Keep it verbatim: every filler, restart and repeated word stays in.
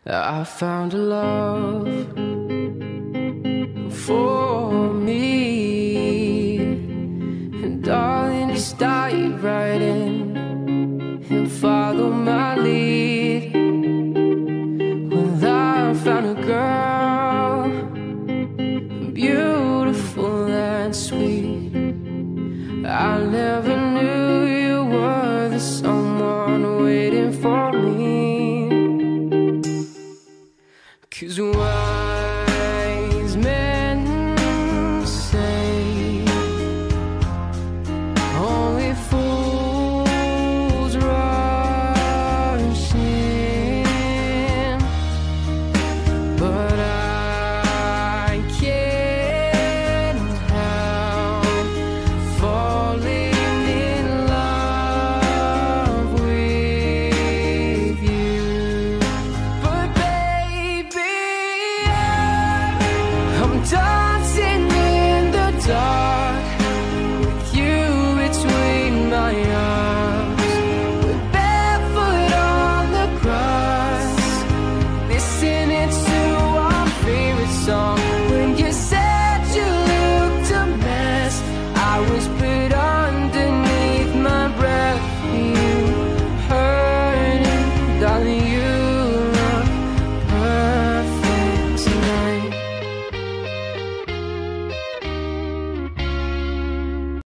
I found a love for me, and darling, just dive right in and follow my lead. Well, I found a girl, beautiful and sweet. I never knew you were the someone waiting for me. 'Cause when